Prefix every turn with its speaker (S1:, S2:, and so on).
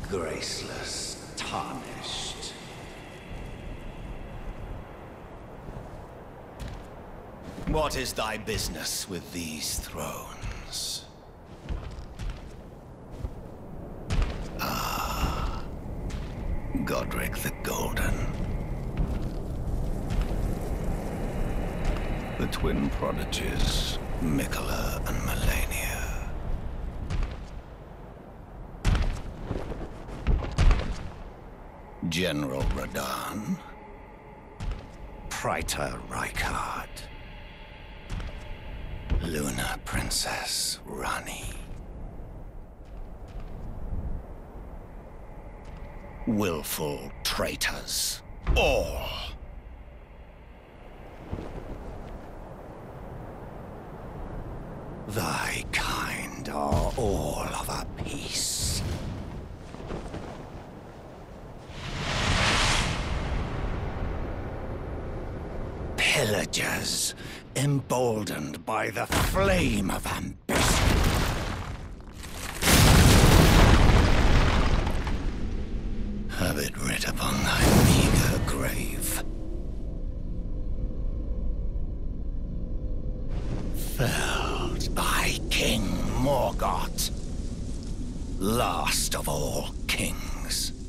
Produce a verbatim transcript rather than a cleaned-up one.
S1: Graceless, tarnished. What is thy business with these thrones? Ah, Godric the Golden. The twin prodigies, Miquella and Malenia. General Radahn. Praetor Rykard. Luna Princess Ranni. Willful traitors, all. Thy kind are all of a piece. Pillagers, emboldened by the flame of ambition. Have it writ upon thy meager grave. Felled by King Morgott, last of all kings.